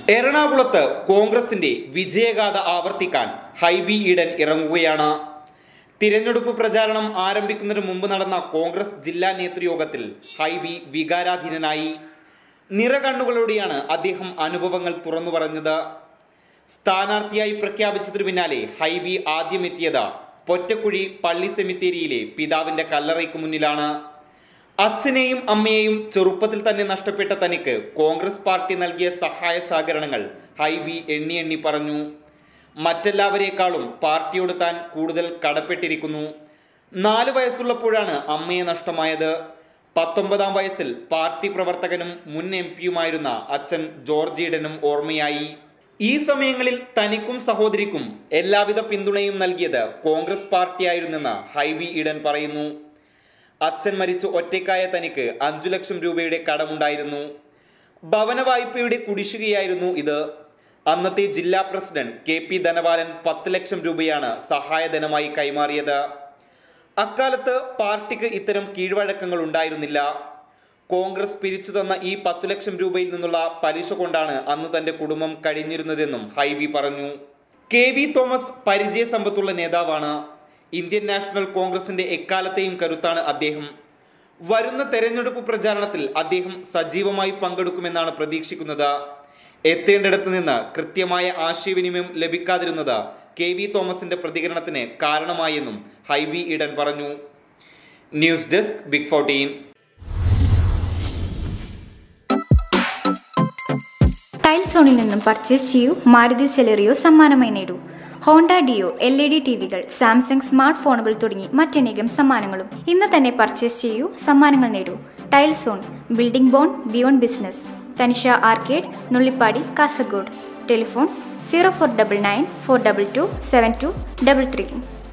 എറണാകുളത്ത് കോൺഗ്രസിന്റെ വിജയഗാഥ ആവർത്തിക്കാൻ ഹൈബി ഈഡൻ ഇറങ്ങുകയാണ്. തിരഞ്ഞെടുപ്പ് പ്രചാരണം ആരംഭിക്കുന്നതിന് മുമ്പ് നടന്ന കോൺഗ്രസ് ജില്ലാ നേതൃയോഗത്തിൽ ഹൈബി വികാരാധീനനായി. നിറകണ്ണുകളോടെയാണ് അദ്ദേഹം അനുഭവങ്ങൾ തുറന്നു പറഞ്ഞത്. സ്ഥാനാർത്ഥിയായി പ്രഖ്യാപിച്ചതിനു പിന്നാലെ ഹൈബി ആദ്യം എത്തിയത് പൊറ്റക്കുഴി പള്ളി സെമിത്തേരിയിലെ പിതാവിന്റെ കല്ലറയ്ക്ക് മുന്നിലാണ്. അച്ഛനെയും അമ്മയെയും ചെറുപ്പത്തിൽ തന്നെ നഷ്ടപ്പെട്ട തനിക്ക് കോൺഗ്രസ് പാർട്ടി നൽകിയ സഹായ സഹകരണങ്ങൾ ഹൈബി എണ്ണി എണ്ണി പറഞ്ഞു. മറ്റെല്ലാവരേക്കാളും പാർട്ടിയോട് താൻ കൂടുതൽ കടപ്പെട്ടിരിക്കുന്നു. 4 വയസ്സുള്ളപ്പോഴാണ് അമ്മയെ നഷ്ടമായത്. 19-ാം വയസ്സിൽ പാർട്ടി പ്രവർത്തകനും മുൻ MP-യുമായിരുന്ന അച്ഛൻ ജോർജ് ഈഡനും ഓർമ്മയായി. ഈ സമയങ്ങളിൽ തനിക്കും സഹോദരിക്കും എല്ലാവിധ പിന്തുണയും നൽകിയത് കോൺഗ്രസ് പാർട്ടിയായിരുന്നെന്ന് ഹൈബി ഈഡൻ പറയുന്നു. അച്ഛൻ മരിച്ച് ഒറ്റയ്ക്കായ തനിക്ക് 5 ലക്ഷം രൂപയുടെ കടമുണ്ടായിരുന്നു. ഭവന വായ്പയുടെ കുടിശ്ശികയായിരുന്നു ഇത്. അന്നത്തെ ജില്ലാ പ്രസിഡന്റ് KP ധനപാലൻ 10 ലക്ഷം രൂപയാണ് സഹായധനമായി കൈമാറിയത്. അക്കാലത്ത് പാർട്ടിക്ക് ഇത്തരം കീഴ്വഴക്കങ്ങൾ ഉണ്ടായിരുന്നില്ല. കോൺഗ്രസ് പിരിച്ചു തന്ന ഈ 10 ലക്ഷം രൂപയിൽ നിന്നുള്ള പലിശ കൊണ്ടാണ് അന്ന് തന്റെ കുടുംബം കഴിഞ്ഞിരുന്നതെന്നും ഹൈബി പറഞ്ഞു. KV തോമസ് പരിചയസമ്പത്തുള്ള നേതാവാണ്. ഇന്ത്യൻ നാഷണൽ കോൺഗ്രസിന്റെ എക്കാലത്തെയും കരുത്താണ് അദ്ദേഹം. വരുന്ന തെരഞ്ഞെടുപ്പ് പ്രചാരണത്തിൽ അദ്ദേഹം സജീവമായി പങ്കെടുക്കുമെന്നാണ് പ്രതീക്ഷിക്കുന്നത്. എത്തേണ്ടിടത്ത് നിന്ന് കൃത്യമായ ആശയവിനിമയം ലഭിക്കാതിരുന്നത് KV തോമസിന്റെ പ്രതികരണത്തിന് കാരണമായെന്നും ഹൈബി ഈഡൻ പറഞ്ഞു. News desk big 14. ടൈൽസോണിൽ നിന്നും പർച്ചേസ് ചെയ്യൂ. മാരുതി സെലറിയോ സമ്മാനമായി നേടൂ. ഹോണ്ട ഡിയോ LED ടിവികൾ, സാംസങ് സ്മാർട്ട് ഫോണുകൾ തുടങ്ങി മറ്റനേകം സമ്മാനങ്ങളും. ഇന്ന് തന്നെ പർച്ചേസ് ചെയ്യൂ, സമ്മാനങ്ങൾ നേടൂ. Tilezone, building bond beyond business, Tanisha arcade, Nullippady, Kasaragod. Telephone 0499 422 7233.